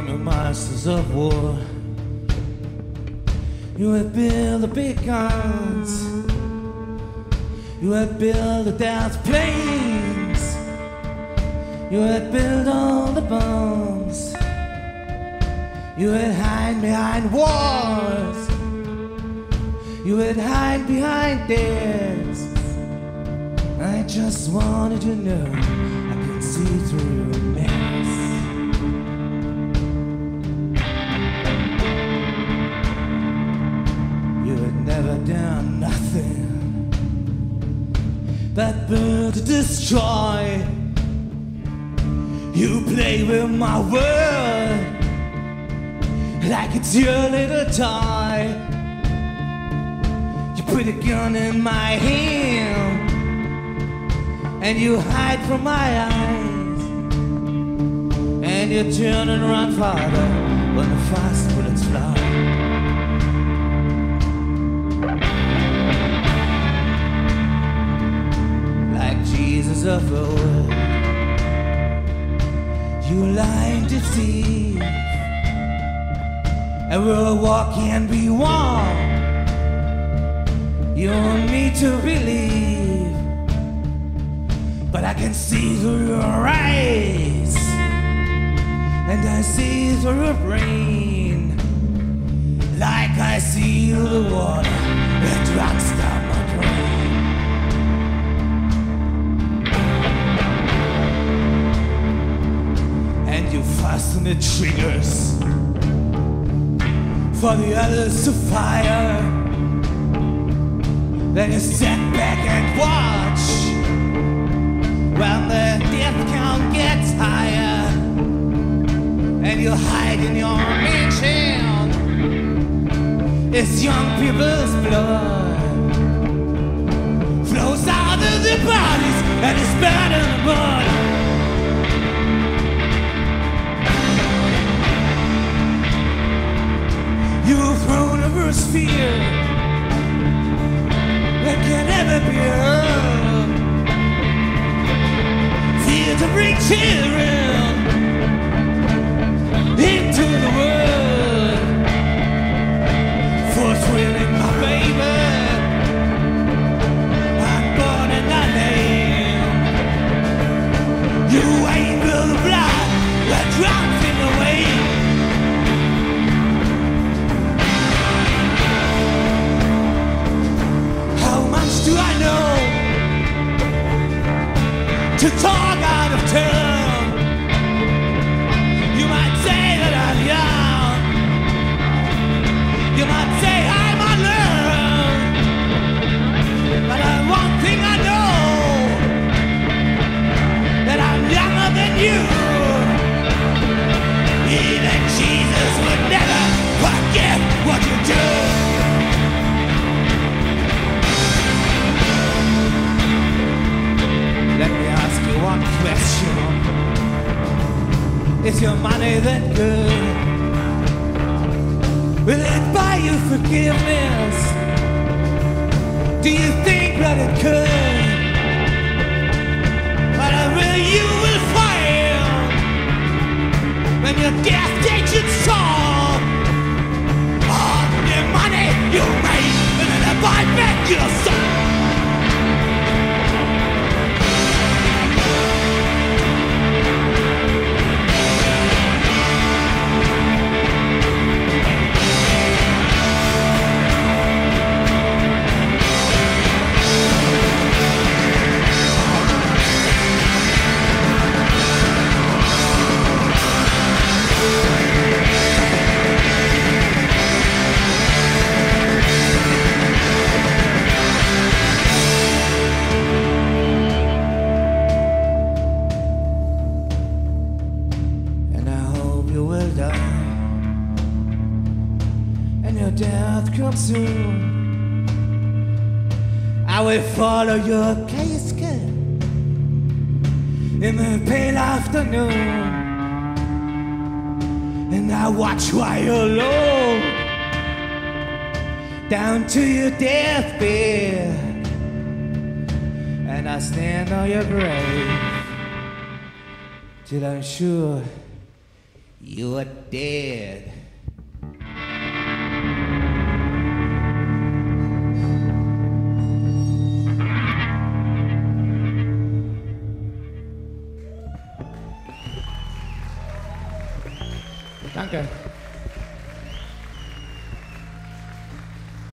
army masters of war. You would build the big guns. You would build the death planes. You would build all the bombs. You would hide behind walls. You would hide behind desks. I just wanted to know I could see through your mess. You had never done nothing but build to destroy. You play with my world like it's your little toy. You put a gun in my hand and you hide from my eyes, and you turn and run farther when the fast bullets fly. Like Jesus of old, you lie and deceive, and we'll walk and be one. You want me to believe, but I can see through your eyes, and I see through your brain, like I see through the water that runs down my brain. And you fasten the triggers for the others to fire. Then you sit back and watch when the death count gets higher, and you hide in your mansion. It's young people's blood flows out of their bodies and it's buried in the mud. You've thrown over a sphere that can never be heard. Fear to bring children into the world. Force willing my baby, I'm born in thy name. You ain't built the blood that drops in the way. Do I know to talk out of turn? You might say that I'm young. You might say I'm unlearned. But one thing I know, that I'm younger than you. Even Jesus would never forget what you do. Let me ask you one question. Is your money that good? Will it buy you forgiveness? Do you think that it could? But you will find when your death takes its toll. All the money you made, and then I buy back your soul. Soon I will follow your casket in the pale afternoon, and I watch while you're low down to your deathbed, and I stand on your grave till I'm sure You are dead. Danke.